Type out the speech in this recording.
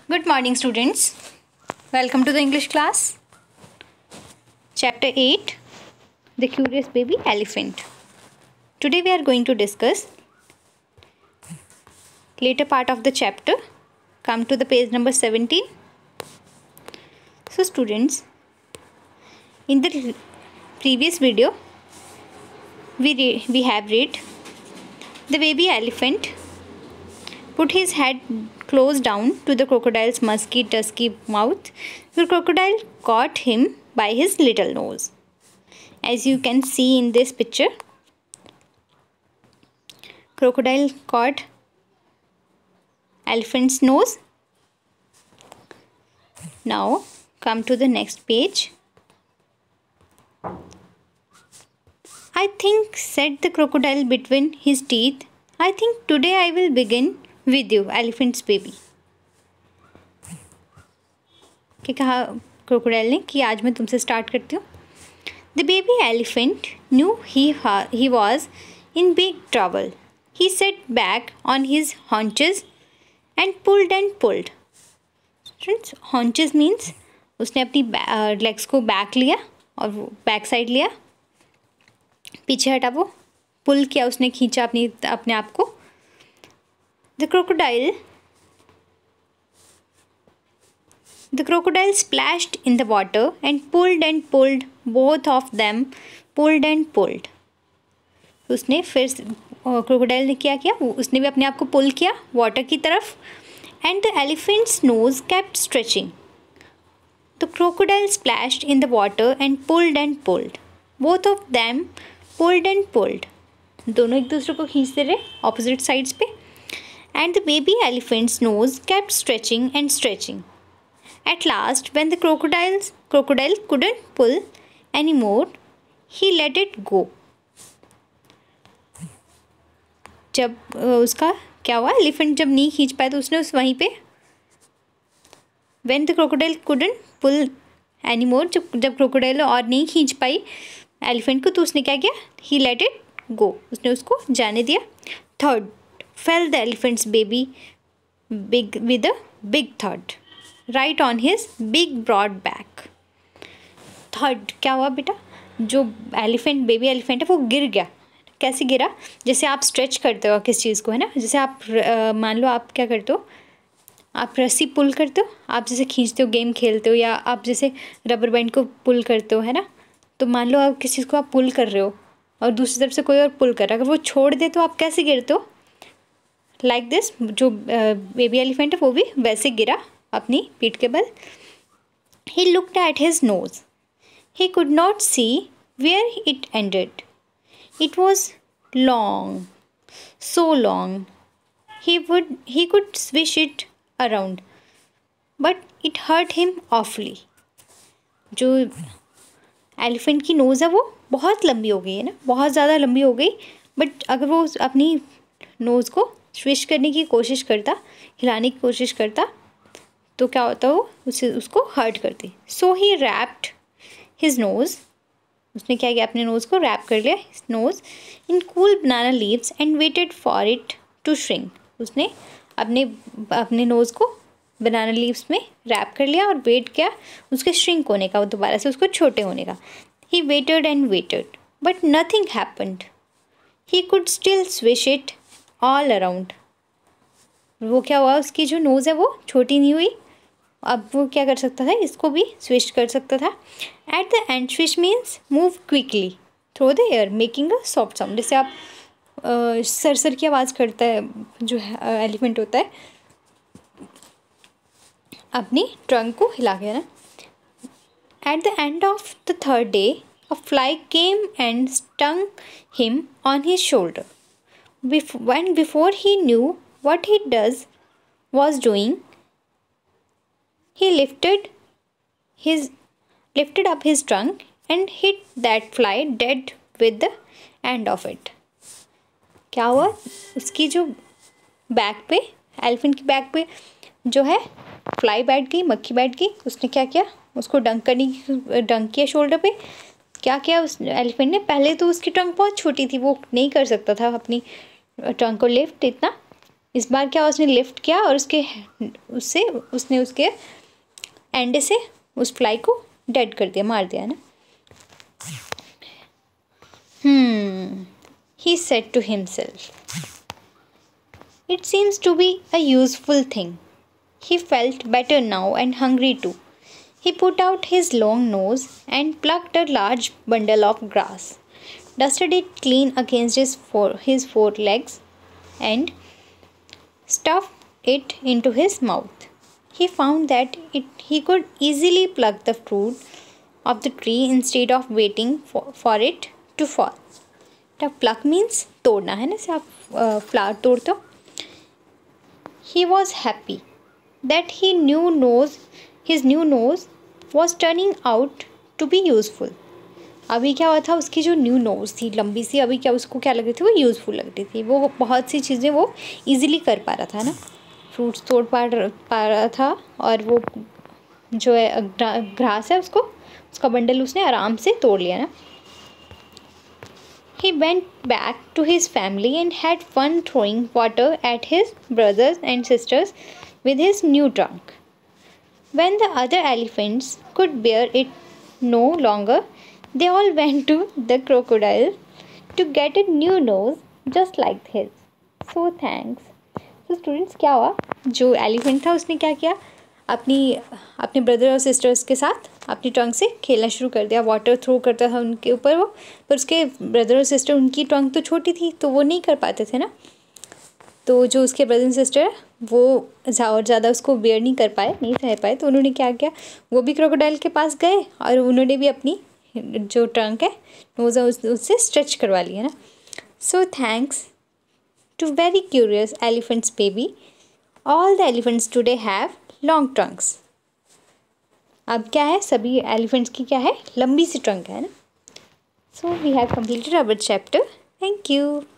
Good morning, students. Welcome to the English class. Chapter 8, The Curious Baby Elephant. Today we are going to discuss later part of the chapter. Come to the page number 17. So students, in the previous video, we have read the baby elephant put his head close down to the crocodile's musky, dusky mouth. The crocodile caught him by his little nose. As you can see in this picture, crocodile caught elephant's nose. Now come to the next page. I think, said the crocodile between his teeth, I think today I will begin with you, elephant's baby. क्या कहा crocodile ने कि आज मैं तुमसे start करती हूँ. The baby elephant knew he was in big trouble. He sat back on his haunches and pulled. Friends, haunches means उसने अपनी लेग्स को बैक लिया और वो बैक साइड लिया, पीछे हटा, वो पुल किया, उसने खींचा अपने आप को. The crocodile splashed in the water and pulled. Both of them pulled. उसने फिर क्रोकोडाइल ने क्या किया, उसने भी अपने आप को पुल किया वाटर की तरफ. And the elephant's nose kept stretching. The crocodile splashed in the water and pulled. Both of them pulled. दोनों एक दूसरे को खींचते रहे ऑपोजिट साइड्स पे. And the baby elephant's nose kept stretching. At last, when the crocodile couldn't pull anymore, he let it go. जब उसका क्या हुआ, एलिफेंट जब नहीं खींच पाया तो उसने वहीं पे when the crocodile couldn't pull anymore, जब क्रोकोडाइल और नहीं खींच पाई एलिफेंट को तो उसने क्या किया, he let it go, उसने उसको जाने दिया. Third, fell the elephant's baby with a big thud right on his big broad back. Thud क्या हुआ बेटा, जो बेबी एलिफेंट है वो गिर गया. कैसे गिरा, जैसे आप स्ट्रेच करते हो किस चीज़ को, है ना, जैसे आप मान लो आप क्या करते हो, आप रस्सी पुल करते हो, आप जैसे खींचते हो, गेम खेलते हो, या आप जैसे रबर बैंड को पुल करते हो, है ना. तो मान लो आप किसी चीज़ को आप पुल कर रहे हो और दूसरी तरफ से कोई और पुल कर रहा है, अगर वो छोड़ दे तो आप कैसे गिरते हो, लाइक दिस. जो बेबी एलिफेंट है वो भी वैसे गिरा अपनी पीठ के बल. He looked at his nose. He could not see where it ended. It was long, so long. He could swish it around, but it hurt him awfully. जो एलिफेंट की नोज़ है वो बहुत लंबी हो गई है ना, बहुत ज़्यादा लंबी हो गई. बट अगर वो अपनी नोज़ को स्विश करने की कोशिश करता, हिलाने की कोशिश करता, तो क्या होता, वो उसको हर्ट करती. So he wrapped his nose, उसने क्या किया, अपने नोज़ को रैप कर लिया, nose in cool banana leaves and waited for it to shrink. उसने अपने नोज़ को बनाना लीव्स में रैप कर लिया और वेट किया उसके श्रिंक होने का, दोबारा से उसको छोटे होने का. He waited and waited but nothing happened. He could still swish it all around. वो क्या हुआ, उसकी जो नोज़ है वो छोटी नहीं हुई, अब वो क्या कर सकता था, इसको भी स्विच कर सकता था. At the end switch means move quickly through the air making a soft sound. जैसे आप सरसर की आवाज़ करता है जो एलिफेंट होता है अपनी ट्रंक को हिला के, ना. At the end of the third day a fly came and stung him on his shoulder. When before he knew what he was doing, he lifted up his trunk and hit that fly dead with the end of it. क्या हुआ, उसकी जो back पे, elephant की back पे जो है fly बैठ गई, मक्खी बैठ गई. उसने क्या किया, उसको डंक किया शोल्डर पे. क्या किया उस एलिफेंट ने, पहले तो उसकी ट्रंक बहुत छोटी थी, वो नहीं कर सकता था अपनी ट्रंक को लिफ्ट इतना, इस बार क्या उसने लिफ्ट किया और उसने उसके एंड से उस फ्लाई को डेड कर दिया, मार दिया ना। He said to himself, "It seems to be a useful thing." He felt better now and hungry too. He put out his long nose and plucked a large bundle of grass, dusted it clean against his four legs, and stuffed it into his mouth. He found that he could easily pluck the fruit of the tree instead of waiting for it to fall. To pluck means तोड़ना है ना, से आप flower तोड़ते हो। He was happy that his new nose was turning out to be useful. अभी क्या हुआ था, उसकी जो न्यू नोज़ थी लंबी सी, अभी क्या उसको क्या लग रही थी, वो यूज़फुल लग रही थी। वो बहुत सी चीज़ें वो इजीली कर पा रहा था ना, फ्रूट्स तोड़ पा रहा था, और वो जो है घास है उसका बंडल उसने आराम से तोड़ लिया ना। He went back to his family and had fun throwing water at his brothers and sisters with his new trunk. When the other elephants could bear it no longer, they all went to the crocodile to get a new nose just like his. So thanks. So students, क्या हुआ, जो elephant था उसने क्या किया, अपने brother और sisters के साथ अपनी ट्रंक से खेलना शुरू कर दिया। वाटर थ्रो करता था उनके ऊपर वो, पर उसके ब्रदर और सिस्टर, उनकी ट्रंक तो छोटी थी तो वो नहीं कर पाते थे ना। तो जो उसके ब्रदर एंड सिस्टर वो और ज़्यादा उसको बेयर नहीं कर पाए, नहीं सह पाए, तो उन्होंने क्या किया, वो भी क्रोकोडाइल के पास गए और उन्होंने भी अपनी जो ट्रंक है नोज़ उससे स्ट्रेच करवा लिया ना। So thanks to very curious elephant's baby, all the elephants today have long trunks. अब क्या है, सभी एलिफेंट्स की क्या है, लंबी सी ट्रंक है ना। So we have completed our chapter. Thank you.